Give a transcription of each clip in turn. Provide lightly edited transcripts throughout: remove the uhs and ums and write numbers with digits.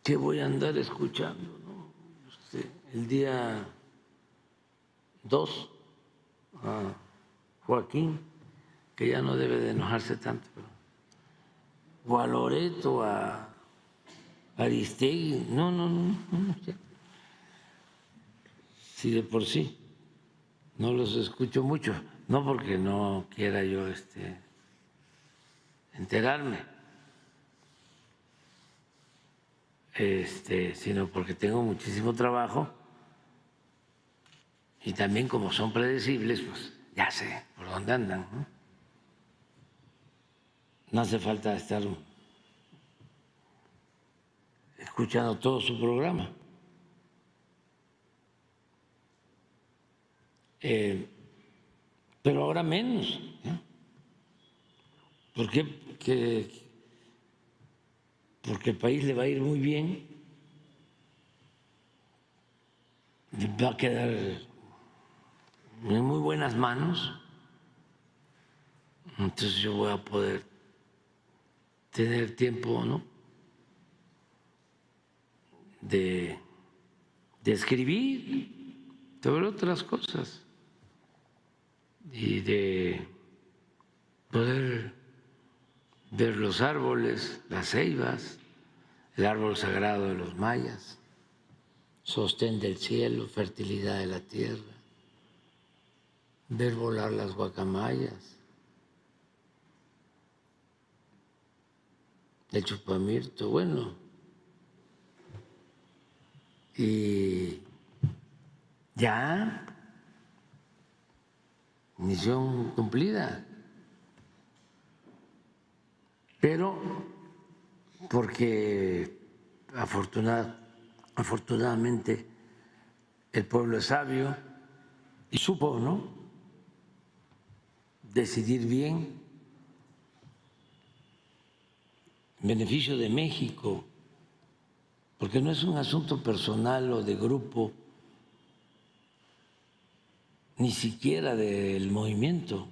¿qué voy a andar escuchando, no? El día 2 a Joaquín, que ya no debe de enojarse tanto, pero, o a Loreto, a Aristegui, no, si de por sí no los escucho mucho, no porque no quiera yo enterarme, sino porque tengo muchísimo trabajo y también como son predecibles, pues ya sé por dónde andan, ¿no? No hace falta estar escuchando todo su programa. Pero ahora menos, ¿no? ¿Por qué? Porque el país le va a ir muy bien, va a quedar en muy buenas manos, entonces yo voy a poder tener tiempo, ¿no?, de escribir sobre otras cosas y de poder ver los árboles, las ceibas, el árbol sagrado de los mayas, sostén del cielo, fertilidad de la tierra, ver volar las guacamayas, el chupamirto, bueno, y ya, misión cumplida, pero porque afortunadamente el pueblo es sabio y supo, ¿no?, decidir bien en beneficio de México, porque no es un asunto personal o de grupo, ni siquiera del movimiento,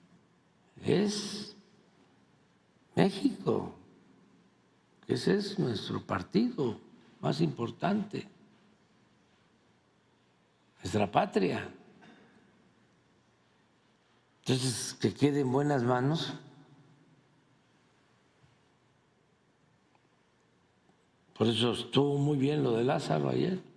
es México, ese es nuestro partido más importante, nuestra patria. Entonces, que quede en buenas manos. Por eso estuvo muy bien lo de Lázaro ayer.